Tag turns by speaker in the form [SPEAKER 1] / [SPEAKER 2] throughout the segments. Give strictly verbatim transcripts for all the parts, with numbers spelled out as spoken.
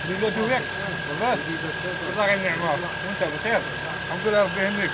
[SPEAKER 1] لله توفيق لاباس الله غير النعمة وانت بخير الحمد لله ربي يهنيك.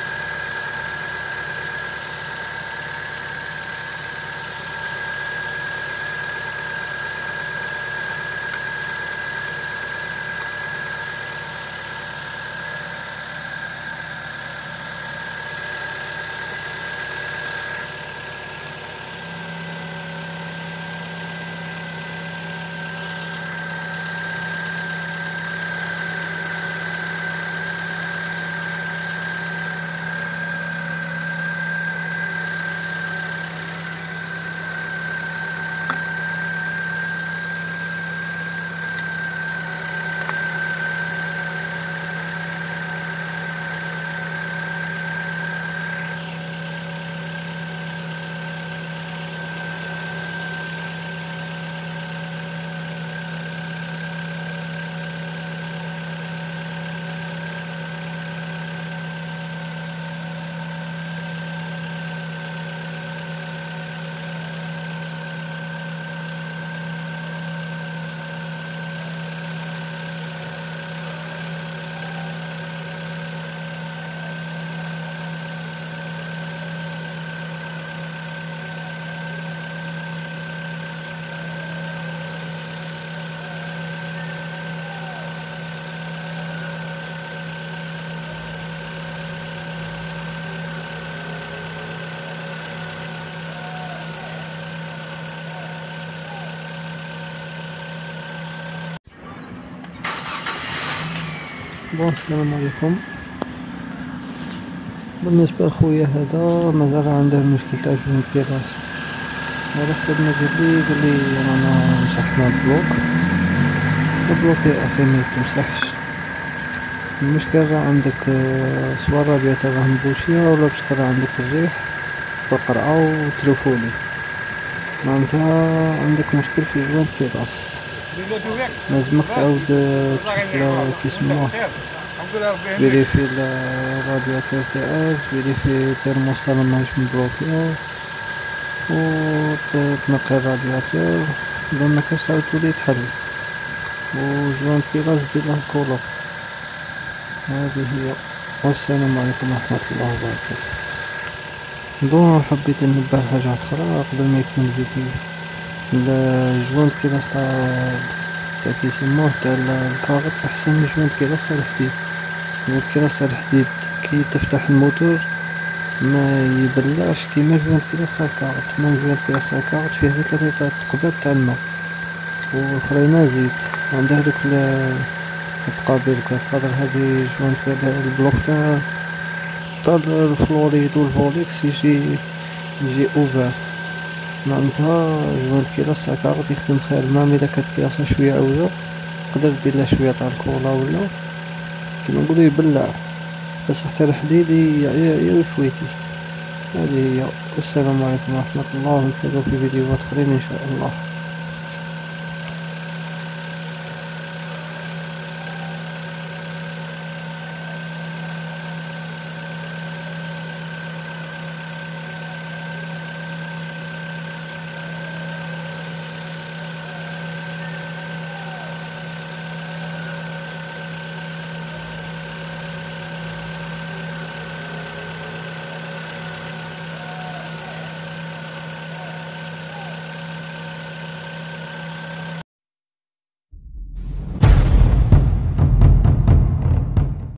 [SPEAKER 2] بون السلام عليكم. بالنسبة لخويا هذا مازال عنده المشكل تاع جوينت كيراس، هذا خدنا قالي قالي رانا مسحنا البلوك البلوك يا اخي ميتمسحش. المشكل راه عندك سوا الرادياتور راه مبوشية ولا بصح راه عندك الريح والقرعة وتلوفوني، معناتها عندك مشكل في جوينت كيراس. لازمك تعاود تشوف كيسموه فيريفي الرادياتور تاعك، فيريفي الترموستات ماهيش مبلوكية و تنقي الرادياتور. اذا مكانش تعاود تولي تحل وجوينت كيراس ديرله كولر. هذه هي، والسلام عليكم ورحمة الله وبركاته. بون حبيت ننبه حاجة اخرى قبل ما يكمل الفيديو. الجوينت كيراس تاع تاع كيسموه تاع الكاغط احسن من جوينت كيراس تاع الحديد. جوينت كيراس تاع الحديد كي تفتح الموتور ما يبلعش كيما جوينت كيراس تاع الكاغط. من جوينت كيراس تاع الكاغط فيه ثلاثة تاع التقبات تاع الماء وخرينا زيت عندها دوك التقابيل خاطر هذه جوينت البلوك تاع تاع الفلوريد والفوليكس يجي يجي اوفر، معناتها جوينت كيراس تاع الكاغط يخدم خير. المهم اذا كانت كياسة شوية عوجة تقدر ديرلها شوية تاع الكولا ولا كيما نقولو يبلع، بس حتى الحديد يعيا ويفويتي. هذه هي، والسلام عليكم ورحمة الله، ونتلاقاو في فيديوهات اخرين ان شاء الله.